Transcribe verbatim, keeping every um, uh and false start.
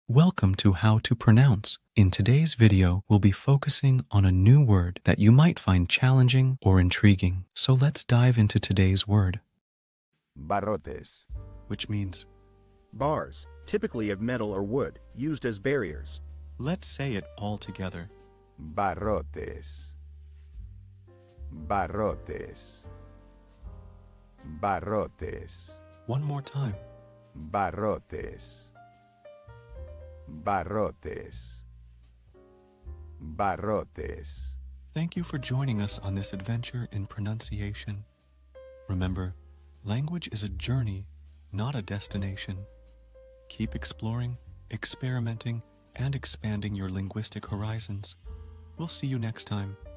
Welcome to How to Pronounce. In today's video, we'll be focusing on a new word that you might find challenging or intriguing. So let's dive into today's word, Barrotes. which means, Bars, typically of metal or wood, used as barriers. let's say it all together. Barrotes. Barrotes. Barrotes. One more time. Barrotes. Barrotes. Barrotes. Thank you for joining us on this adventure in pronunciation. Remember, language is a journey, not a destination. Keep exploring, experimenting, and expanding your linguistic horizons. We'll see you next time.